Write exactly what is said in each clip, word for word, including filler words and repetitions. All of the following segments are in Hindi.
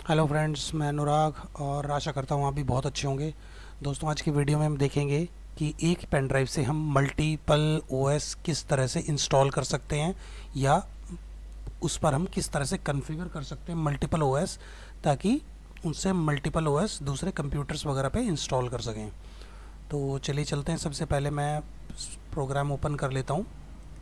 हेलो फ्रेंड्स, मैं अनुराग और आशा करता हूँ आप भी बहुत अच्छे होंगे। दोस्तों, आज की वीडियो में हम देखेंगे कि एक पेन ड्राइव से हम मल्टीपल ओएस किस तरह से इंस्टॉल कर सकते हैं या उस पर हम किस तरह से कॉन्फ़िगर कर सकते हैं मल्टीपल ओएस, ताकि उनसे मल्टीपल ओएस दूसरे कंप्यूटर्स वगैरह पे इंस्टॉल कर सकें। तो चलिए चलते हैं। सबसे पहले मैं प्रोग्राम ओपन कर लेता हूँ।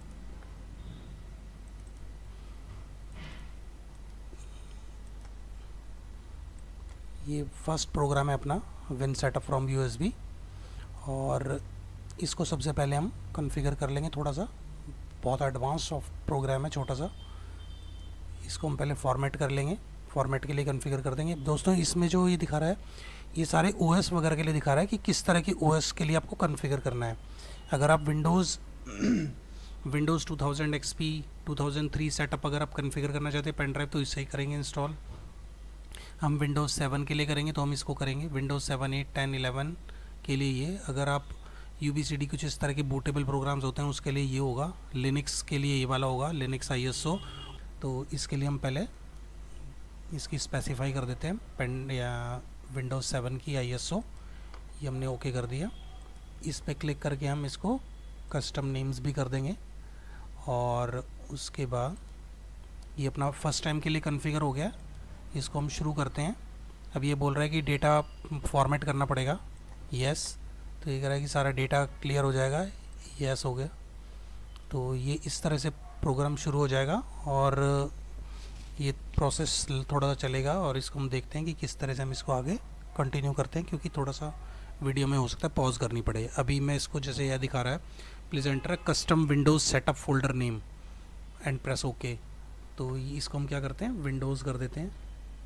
ये फर्स्ट प्रोग्राम है अपना, विन सेटअप फ्रॉम यूएसबी, और इसको सबसे पहले हम कॉन्फ़िगर कर लेंगे। थोड़ा सा बहुत एडवांस सॉफ्ट प्रोग्राम है, छोटा सा। इसको हम पहले फॉर्मेट कर लेंगे। फॉर्मेट के लिए कॉन्फ़िगर कर देंगे। दोस्तों, इसमें जो ये दिखा रहा है, ये सारे ओएस वगैरह के लिए दिखा रहा है कि किस तरह की ओएस के लिए आपको कॉन्फ़िगर करना है। अगर आप Windows Windows two thousand XP two thousand three setup अगर आप कॉन्फ़िगर करना चाहते हैं पेन ड्राइव, तो इससे ही करेंगे इंस्टॉल। हम विंडोज़ सेवन के लिए करेंगे तो हम इसको करेंगे Windows seven eight ten eleven के लिए ये। अगर आप यू बी सी डी कुछ इस तरह के बूटेबल प्रोग्राम्स होते हैं उसके लिए ये होगा। लिनक्स के लिए ये वाला होगा, लिनक्स आई एस ओ। तो इसके लिए हम पहले इसकी स्पेसिफाई कर देते हैं, पेन या विंडोज़ सेवन की आई एस ओ। ये हमने ओके कर दिया। इस पर क्लिक करके हम इसको कस्टम नेम्स भी कर देंगे। और उसके बाद ये अपना फर्स्ट टाइम के लिए कॉन्फ़िगर हो गया। इसको हम शुरू करते हैं। अब ये बोल रहा है कि डेटा फॉर्मेट करना पड़ेगा। यस, तो ये कह रहा है कि सारा डेटा क्लियर हो जाएगा। यस हो गया। तो ये इस तरह से प्रोग्राम शुरू हो जाएगा और ये प्रोसेस थोड़ा सा चलेगा और इसको हम देखते हैं कि किस तरह से हम इसको आगे कंटिन्यू करते हैं, क्योंकि थोड़ा सा वीडियो में हो सकता है पॉज करनी पड़े। अभी मैं इसको जैसे यह दिखा रहा है, please enter custom Windows setup folder name and press okay. तो इसको हम क्या करते हैं, विंडोज़ कर देते हैं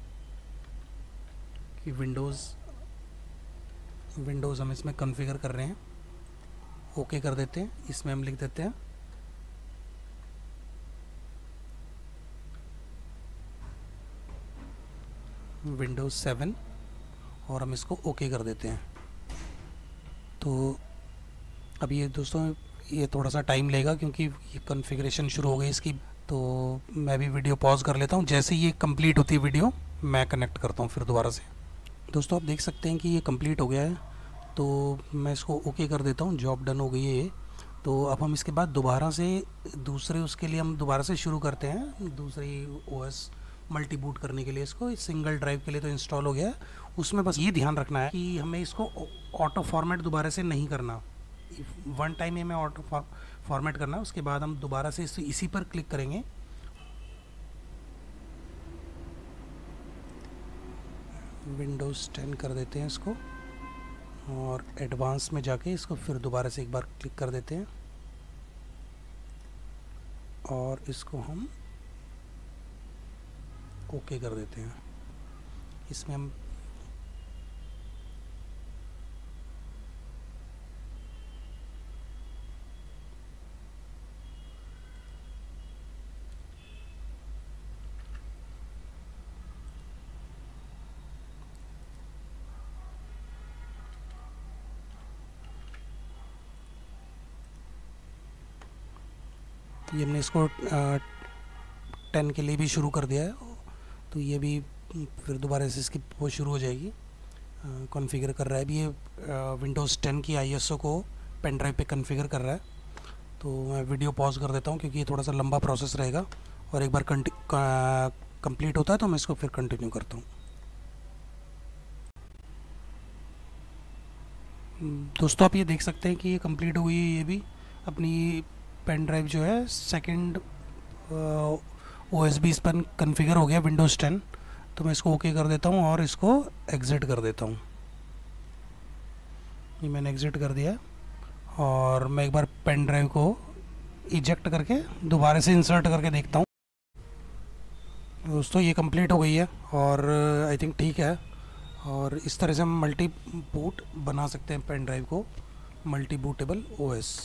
कि विंडोज़ विंडोज़ हम इसमें कॉन्फ़िगर कर रहे हैं। ओके कर देते हैं। इसमें हम लिख देते हैं विंडोज़ सेवन और हम इसको ओके कर देते हैं। तो अब ये दोस्तों, ये थोड़ा सा टाइम लेगा क्योंकि ये कॉन्फ़िगरेशन शुरू हो गई इसकी। तो मैं भी वीडियो पॉज कर लेता हूँ। जैसे ये कंप्लीट होती है वीडियो, मैं कनेक्ट करता हूँ फिर दोबारा से। दोस्तों, आप देख सकते हैं कि ये कंप्लीट हो गया है। तो मैं इसको ओके कर देता हूँ। जॉब डन हो गई है ये। तो अब हम इसके बाद दोबारा से दूसरे उसके लिए हम दोबारा से शुरू करते हैं, दूसरी ओएस मल्टी बूट करने के लिए। इसको सिंगल ड्राइव के लिए तो इंस्टॉल हो गया है। उसमें बस ये ध्यान रखना है कि हमें इसको ऑटो फॉर्मेट दोबारा से नहीं करना। वन टाइम में ऑटो फॉर्मेट करना है। उसके बाद हम दोबारा से इस, इसी पर क्लिक करेंगे। विंडोज़ टेन कर देते हैं इसको और एडवांस में जाके इसको फिर दोबारा से एक बार क्लिक कर देते हैं और इसको हम ओके कर देते हैं। इसमें हम ये हमने इसको टेन के लिए भी शुरू कर दिया है। तो ये भी फिर दोबारा से इसकी वो शुरू हो जाएगी। कॉन्फ़िगर कर रहा है अभी ये विंडोज़ टेन की आई एस ओ को पेन ड्राइव पे कॉन्फ़िगर कर रहा है। तो मैं वीडियो पॉज कर देता हूँ क्योंकि ये थोड़ा सा लंबा प्रोसेस रहेगा और एक बार कंप्लीट होता है तो मैं इसको फिर कंटिन्यू करता हूँ। दोस्तों, आप ये देख सकते हैं कि ये कंप्लीट हुई है। ये भी अपनी पेन ड्राइव जो है सेकंड ओ एस बी इस पर कन्फिगर हो गया विंडोज़ टेन। तो मैं इसको ओके कर देता हूँ और इसको एग्ज़िट कर देता हूँ। ये मैंने एग्ज़िट कर दिया और मैं एक बार पेन ड्राइव को इजेक्ट करके दोबारा से इंसर्ट करके देखता हूँ। दोस्तों, ये कंप्लीट हो गई है और आई थिंक ठीक है। और इस तरह से हम मल्टी बूट बना सकते हैं पेन ड्राइव को, मल्टी बूटेबल ओ एस।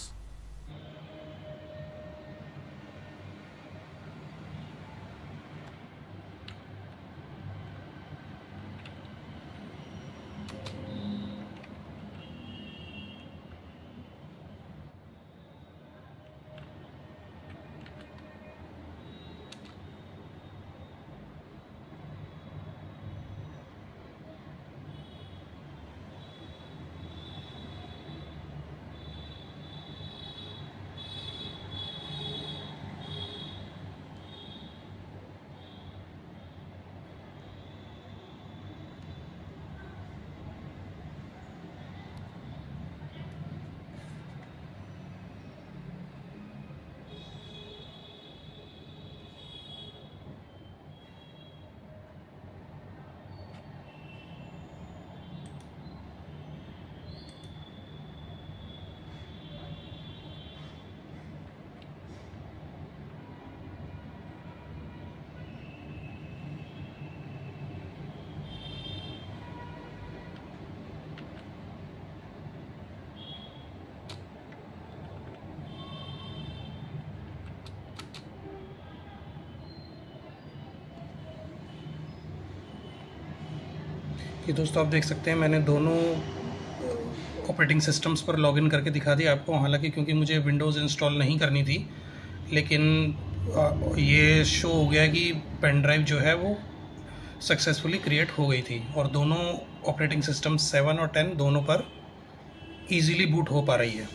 ये दोस्तों आप देख सकते हैं मैंने दोनों ऑपरेटिंग सिस्टम्स पर लॉगिन करके दिखा दिया आपको, हालांकि क्योंकि मुझे विंडोज़ इंस्टॉल नहीं करनी थी, लेकिन ये शो हो गया कि पेन ड्राइव जो है वो सक्सेसफुली क्रिएट हो गई थी और दोनों ऑपरेटिंग सिस्टम सेवन और टेन दोनों पर इजीली बूट हो पा रही है।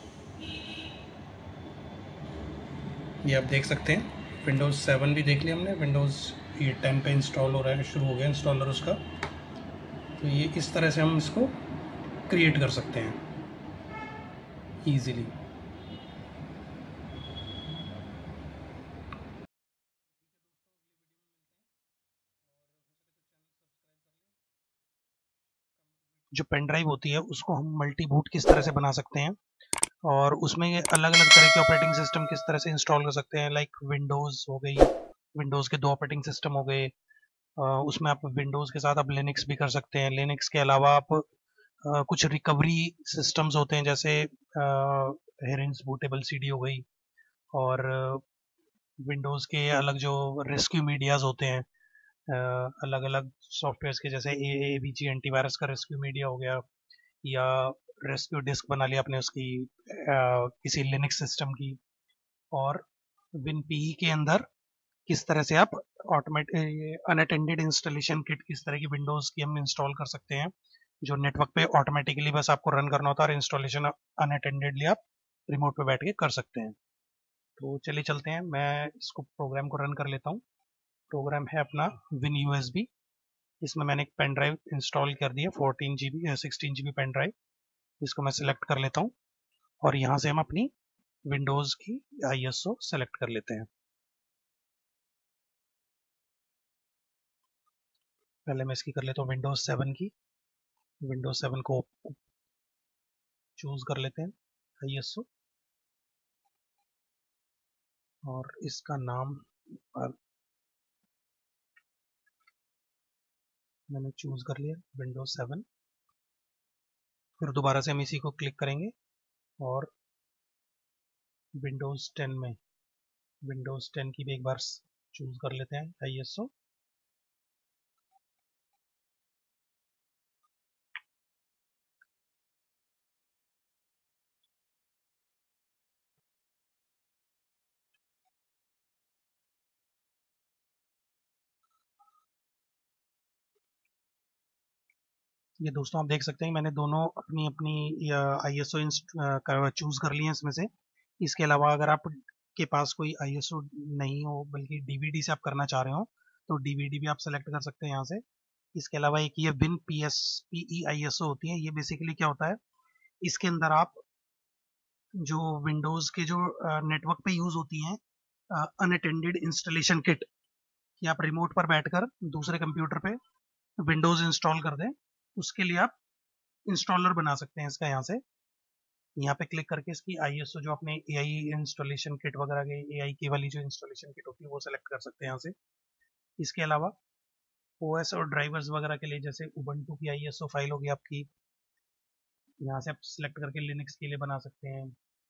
ये आप देख सकते हैं विंडोज़ सेवन भी देख लिया हमने, विंडोज़ ये टेन पे इंस्टॉल हो रहा है, शुरू हो गया इंस्टॉलर उसका। तो ये इस तरह से हम इसको क्रिएट कर सकते हैं ईज़िली। जो पेन ड्राइव होती है उसको हम मल्टी बूट किस तरह से बना सकते हैं और उसमें अलग अलग तरह के ऑपरेटिंग सिस्टम किस तरह से इंस्टॉल कर सकते हैं। लाइक विंडोज़ हो गई, विंडोज़ के दो ऑपरेटिंग सिस्टम हो गए, उसमें आप विंडोज़ के साथ आप लिनक्स भी कर सकते हैं। लिनक्स के अलावा आप आ, कुछ रिकवरी सिस्टम्स होते हैं, जैसे हेरेंस बूटेबल सीडी हो गई, और विंडोज़ के अलग जो रेस्क्यू मीडियाज होते हैं अलग अलग सॉफ्टवेयर्स के, जैसे A A B G antivirus का रेस्क्यू मीडिया हो गया, या रेस्क्यू डिस्क बना लिया आपने उसकी आ, किसी लिनक्स सिस्टम की। और विनपीई के अंदर किस तरह से आप ऑटोमेट अनअटेंडेड इंस्टॉलेशन किट किस तरह की विंडोज़ की हम इंस्टॉल कर सकते हैं, जो नेटवर्क पे ऑटोमेटिकली बस आपको रन करना होता है और इंस्टॉलेशन अनअटेंडेडली आप रिमोट पे बैठ के कर सकते हैं। तो चलिए चलते हैं, मैं इसको प्रोग्राम को रन कर लेता हूँ। प्रोग्राम है अपना विन यूएसबी। इसमें मैंने एक पेन ड्राइव इंस्टॉल कर दिया, fourteen G B sixteen G B pen drive. इसको मैं सिलेक्ट कर लेता हूँ और यहाँ से हम अपनी विंडोज़ की आई एस ओ सेलेक्ट कर लेते हैं। पहले मैं इसकी कर लेता हूँ विंडोज़ सेवन की। विंडोज़ सेवन को चूज़ कर लेते हैं आई एस ओ, और इसका नाम मैंने चूज़ कर लिया विंडोज़ सेवन। फिर दोबारा से हम इसी को क्लिक करेंगे और विंडोज़ टेन में विंडोज़ टेन की भी एक बार चूज़ कर लेते हैं आई एस ओ। ये दोस्तों आप देख सकते हैं मैंने दोनों अपनी अपनी आई एस ओ चूज़ कर लिए हैं इसमें से। इसके अलावा अगर आप के पास कोई आई एस ओ नहीं हो, बल्कि डी वी डी से आप करना चाह रहे हो, तो डी वी डी भी आप सेलेक्ट कर सकते हैं यहाँ से। इसके अलावा एक ये win P S P E I S O होती है। ये बेसिकली क्या होता है, इसके अंदर आप जो विंडोज़ के जो नेटवर्क पे यूज़ होती हैं अनअटेंडेड इंस्टॉलेशन किट, कि आप रिमोट पर बैठकर दूसरे कंप्यूटर पे विंडोज़ इंस्टॉल कर दें, उसके लिए आप इंस्टॉलर बना सकते हैं इसका। यहाँ से यहाँ पे क्लिक करके इसकी आई एस ओ जो अपने ए आई इंस्टॉलेशन किट वगैरह के ए आई की वाली जो इंस्टॉलेशन किट होती है वो सेलेक्ट कर सकते हैं यहाँ से। इसके अलावा ओ एस और ड्राइवर्स वगैरह के लिए, जैसे उबंटू की आई एस ओ फाइल होगी आपकी, यहाँ से आप सिलेक्ट करके लिनक्स के लिए बना सकते हैं।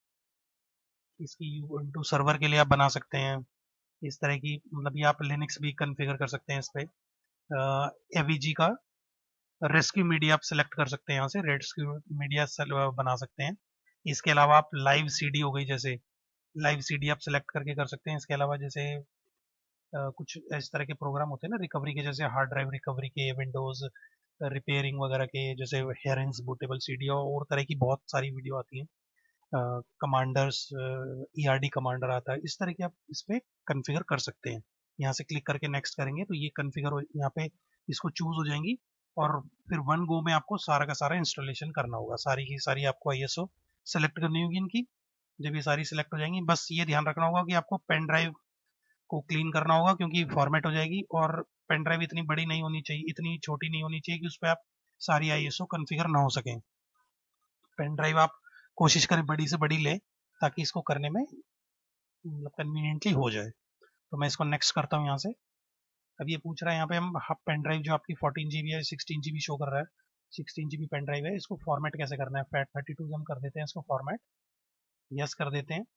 इसकी उबंटू सर्वर के लिए आप बना सकते हैं इस तरह की, मतलब ये आप लिनक्स भी कन्फिगर कर सकते हैं इस पर। ए वी जी का रेस्क्यू मीडिया आप सेलेक्ट कर सकते हैं, यहाँ से रेस्क्यू मीडिया बना सकते हैं। इसके अलावा आप लाइव सीडी हो गई, जैसे लाइव सीडी आप सेलेक्ट करके कर सकते हैं। इसके अलावा जैसे आ, कुछ इस तरह के प्रोग्राम होते हैं ना रिकवरी के, जैसे हार्ड ड्राइव रिकवरी के, विंडोज रिपेयरिंग वगैरह के, जैसे हेरेंस बूटेबल सीडी और तरह की बहुत सारी वीडियो आती हैं। Commanders E R D commander आता है, इस तरह की आप इस पर कन्फिगर कर सकते हैं। यहाँ से क्लिक करके नेक्स्ट करेंगे तो ये कन्फिगर यहाँ पे इसको चूज हो जाएंगी, और फिर वन गो में आपको सारा का सारा इंस्टॉलेशन करना होगा। सारी की सारी आपको आई एस ओ सेलेक्ट करनी होगी इनकी। जब ये सारी सिलेक्ट हो जाएंगी, बस ये ध्यान रखना होगा कि आपको पेन ड्राइव को क्लीन करना होगा, क्योंकि फॉर्मेट हो जाएगी, और पेन ड्राइव इतनी बड़ी नहीं होनी चाहिए, इतनी छोटी नहीं होनी चाहिए कि उस पर आप सारी आई एस ओ कन्फिगर ना हो सकें। पेन ड्राइव आप कोशिश करें बड़ी से बड़ी ले, ताकि इसको करने में मतलब कन्वीनियंटली हो जाए। तो मैं इसको नेक्स्ट करता हूँ यहाँ से। अब ये पूछ रहा है यहाँ पे हम हाफ पेन ड्राइव जो आपकी फोर्टीन जी बी है, सिक्सटीन जी बी शो कर रहा है, sixteen G B pen drive है, इसको फॉर्मेट कैसे करना है। फैट थर्टी टू हम कर देते हैं इसको फॉर्मेट, यस कर देते हैं।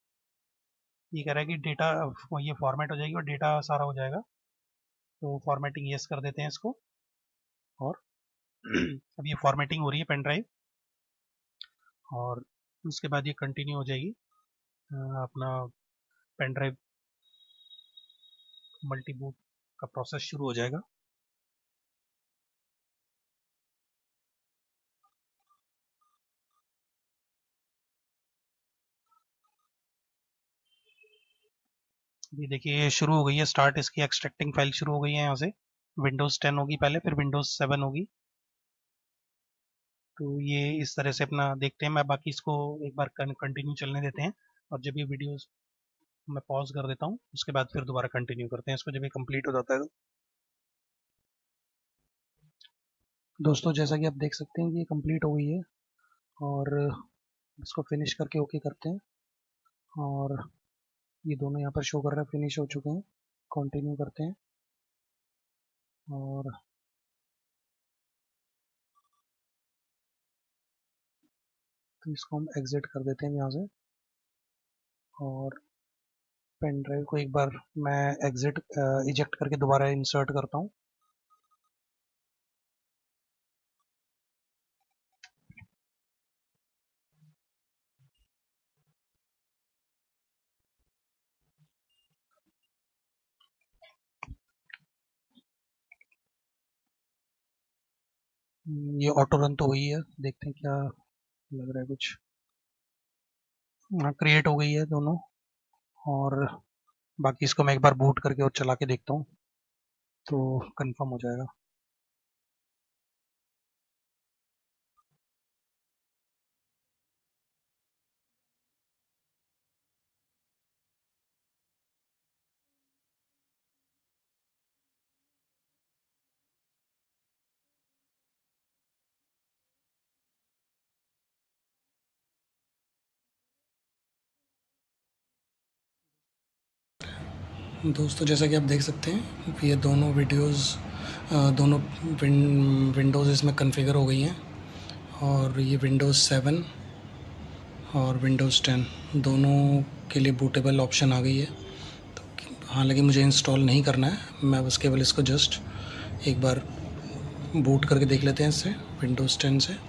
ये कह रहा है कि डेटा ये फॉर्मेट हो जाएगी और डेटा सारा हो जाएगा, तो फॉर्मेटिंग यस कर देते हैं इसको, और अब ये फॉर्मेटिंग हो रही है पेन ड्राइव, और उसके बाद ये कंटिन्यू हो जाएगी। अपना पेन ड्राइव मल्टी बूट का प्रोसेस शुरू हो जाएगा। ये देखिए ये शुरू हो गई है, स्टार्ट इसकी एक्सट्रैक्टिंग फाइल शुरू हो गई है। यहाँ से विंडोज़ टेन होगी पहले, फिर विंडोज़ सेवन होगी। तो ये इस तरह से अपना देखते हैं। मैं बाकी इसको एक बार कंटिन्यू चलने देते हैं, और जब ये वीडियोस मैं पॉज कर देता हूँ उसके बाद फिर दोबारा कंटिन्यू करते हैं इसको जब ये कंप्लीट हो जाता है। तो दोस्तों जैसा कि आप देख सकते हैं कि ये कंप्लीट हो गई है, और इसको फिनिश करके ओके करते हैं, और ये दोनों यहाँ पर शो कर रहे हैं फिनिश हो चुके हैं। कंटिन्यू करते हैं, और तो इसको हम एग्जिट कर देते हैं यहाँ से, और पेन ड्राइव को एक बार मैं एग्जिट इजेक्ट करके दोबारा इंसर्ट करता हूँ। ये ऑटो रन तो हुई है, देखते हैं क्या लग रहा है। कुछ हाँ क्रिएट हो गई है दोनों, और बाकी इसको मैं एक बार बूट करके और चला के देखता हूँ तो कंफर्म हो जाएगा। दोस्तों जैसा कि आप देख सकते हैं ये दोनों वीडियोस दोनों विन, विंडोज़ इसमें कॉन्फ़िगर हो गई हैं, और ये विंडोज़ सेवन और विंडोज़ टेन दोनों के लिए बूटेबल ऑप्शन आ गई है। तो हालांकि मुझे इंस्टॉल नहीं करना है, मैं बस केवल इसको जस्ट एक बार बूट करके देख लेते हैं इससे, विंडोज़ टेन से।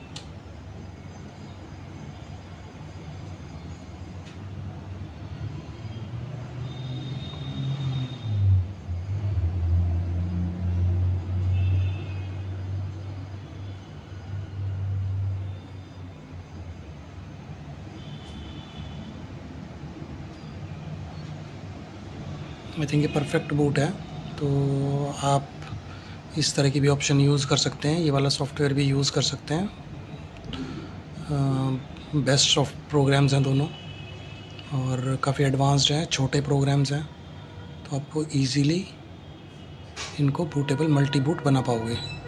आई थिंक ये परफेक्ट बूट है। तो आप इस तरह की भी ऑप्शन यूज़ कर सकते हैं, ये वाला सॉफ्टवेयर भी यूज़ कर सकते हैं। बेस्ट सॉफ्ट प्रोग्राम्स हैं दोनों, और काफ़ी एडवांस्ड हैं, छोटे प्रोग्राम्स हैं, तो आपको इजीली इनको बूटेबल मल्टी बूट बना पाओगे।